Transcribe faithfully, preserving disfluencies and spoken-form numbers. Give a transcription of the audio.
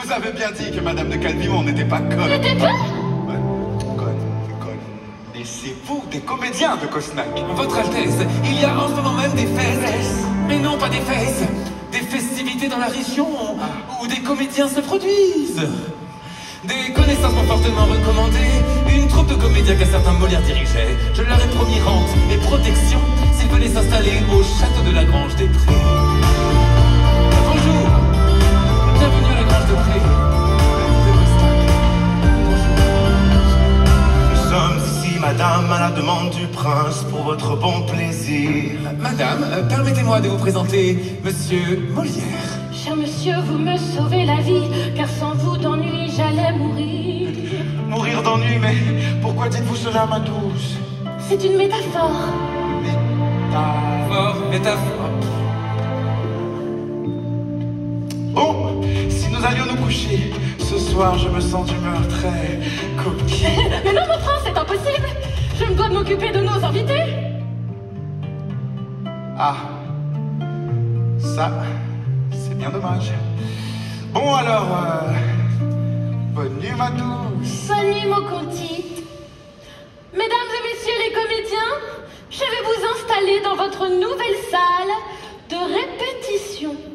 Vous avez bien dit que Madame de Calvimont n'était pas conne. N'était pas? Ouais, conne, conne. Laissez-vous des comédiens de Cosnac. Votre Altesse, il y a en ce moment même des fesses. Mais non, pas des fesses. Des festivités dans la région où des comédiens se produisent. Des connaissances m'ont fortement recommandé une troupe de comédiens qu'un certain Molière dirigeait. Je leur ai promis rente et protection s'ils venaient s'installer au château de la Grange des Prés. Bonjour, bienvenue à la Grange des Prés. Nous sommes ici, madame, à la demande du prince, pour votre bon plaisir. Madame, euh, permettez-moi de vous présenter Monsieur Molière. Cher monsieur, vous me sauvez la vie, car sans vous d'ennui, j'allais mourir. Mourir d'ennui, mais pourquoi dites-vous cela, ma douce? C'est une métaphore. Fort, métaphore. Bon, si nous allions nous coucher, ce soir je me sens d'humeur très coquine. Mais non, mon prince, c'est impossible. Je me dois de m'occuper de nos invités. Ah, ça, c'est bien dommage. Bon alors, euh, bonne nuit ma douce. Bonne nuit, mon conti. Mesdames et messieurs les comédiens, je vais vous installer dans votre nouvelle salle de répétition.